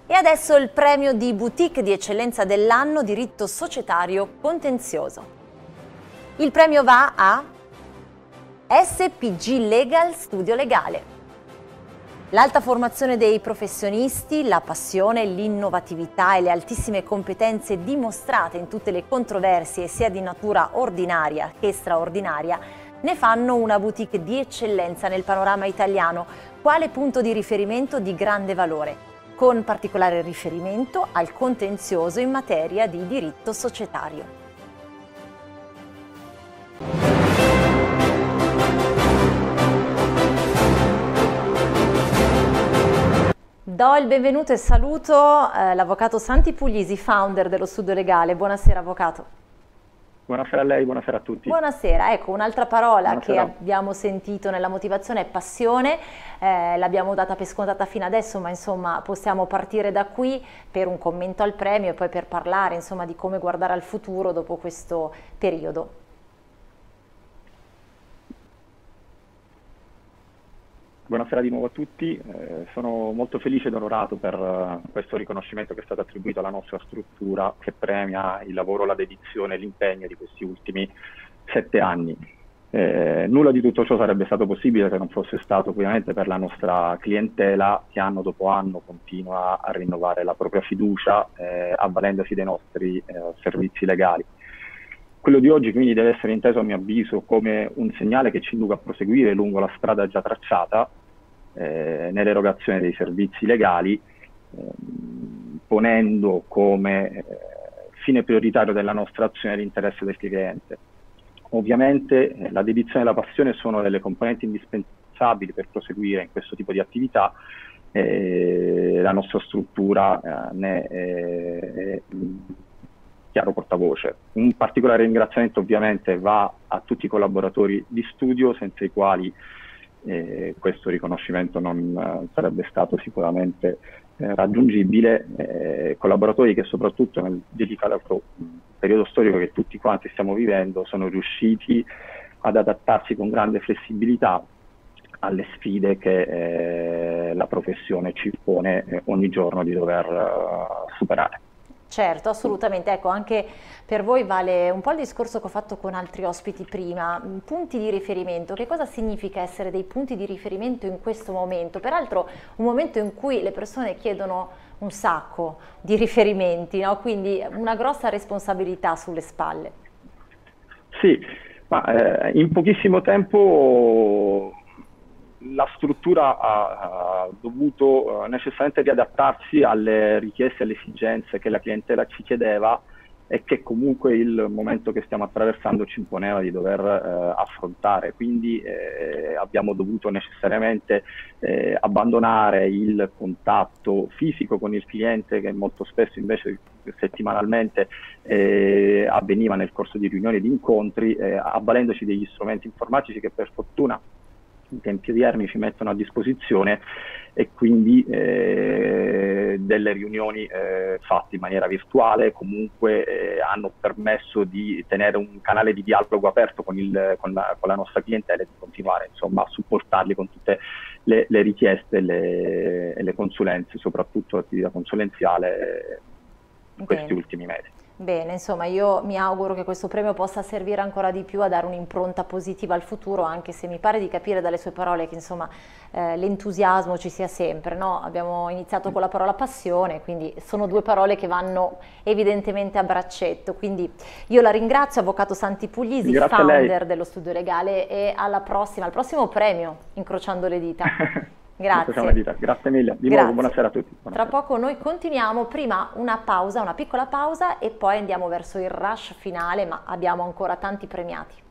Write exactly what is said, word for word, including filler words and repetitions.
E adesso il premio di boutique di eccellenza dell'anno diritto societario contenzioso. Il premio va a S P G Legal Studio Legale. L'alta formazione dei professionisti, la passione, l'innovatività e le altissime competenze dimostrate in tutte le controversie sia di natura ordinaria che straordinaria ne fanno una boutique di eccellenza nel panorama italiano, quale punto di riferimento di grande valore, con particolare riferimento al contenzioso in materia di diritto societario. Do il benvenuto e saluto eh, l'avvocato Santi Puglisi, founder dello Studio Legale. Buonasera avvocato. Buonasera a lei, buonasera a tutti. Buonasera, ecco un'altra parola Buonasera. Che abbiamo sentito nella motivazione è passione, eh, l'abbiamo data per scontata fino adesso, ma insomma possiamo partire da qui per un commento al premio e poi per parlare insomma di come guardare al futuro dopo questo periodo. Buonasera di nuovo a tutti, eh, sono molto felice ed onorato per uh, questo riconoscimento che è stato attribuito alla nostra struttura che premia il lavoro, la dedizione e l'impegno di questi ultimi sette anni. Eh, nulla di tutto ciò sarebbe stato possibile se non fosse stato ovviamente per la nostra clientela che anno dopo anno continua a rinnovare la propria fiducia eh, avvalendosi dei nostri eh, servizi legali. Quello di oggi quindi deve essere inteso a mio avviso come un segnale che ci induca a proseguire lungo la strada già tracciata eh, nell'erogazione dei servizi legali, eh, ponendo come eh, fine prioritario della nostra azione l'interesse del cliente. Ovviamente eh, la dedizione e la passione sono delle componenti indispensabili per proseguire in questo tipo di attività. Eh, la nostra struttura eh, ne è, è chiaro portavoce. Un particolare ringraziamento ovviamente va a tutti i collaboratori di studio, senza i quali eh, questo riconoscimento non eh, sarebbe stato sicuramente eh, raggiungibile, eh, collaboratori che soprattutto nel delicato periodo storico che tutti quanti stiamo vivendo sono riusciti ad adattarsi con grande flessibilità alle sfide che eh, la professione ci pone eh, ogni giorno di dover uh, superare. Certo, assolutamente. Ecco, anche per voi vale un po' il discorso che ho fatto con altri ospiti prima, punti di riferimento. Che cosa significa essere dei punti di riferimento in questo momento? Peraltro un momento in cui le persone chiedono un sacco di riferimenti, no? Quindi una grossa responsabilità sulle spalle. Sì, ma eh, in pochissimo tempo la struttura ha, ha dovuto uh, necessariamente riadattarsi alle richieste e alle esigenze che la clientela ci chiedeva e che comunque il momento che stiamo attraversando ci imponeva di dover uh, affrontare. Quindi eh, abbiamo dovuto necessariamente eh, abbandonare il contatto fisico con il cliente, che molto spesso invece settimanalmente eh, avveniva nel corso di riunioni e di incontri, eh, avvalendoci degli strumenti informatici che per fortuna in tempi odierni ci mettono a disposizione, e quindi eh, delle riunioni eh, fatte in maniera virtuale comunque eh, hanno permesso di tenere un canale di dialogo aperto con, il, con, la, con la nostra clientela e di continuare insomma a supportarli con tutte le, le richieste e le, le consulenze, soprattutto l'attività consulenziale in questi Bene. ultimi mesi. Bene, insomma io mi auguro che questo premio possa servire ancora di più a dare un'impronta positiva al futuro, anche se mi pare di capire dalle sue parole che insomma eh, l'entusiasmo ci sia sempre, no? Abbiamo iniziato con la parola passione, quindi sono due parole che vanno evidentemente a braccetto, quindi io la ringrazio, avvocato Santi Puglisi, Grazie founder dello Studio Legale, e alla prossima, al prossimo premio, incrociando le dita. Grazie. Grazie mille, di nuovo buonasera a tutti. Buonasera. Tra poco noi continuiamo, prima una pausa, una piccola pausa e poi andiamo verso il rush finale, ma abbiamo ancora tanti premiati.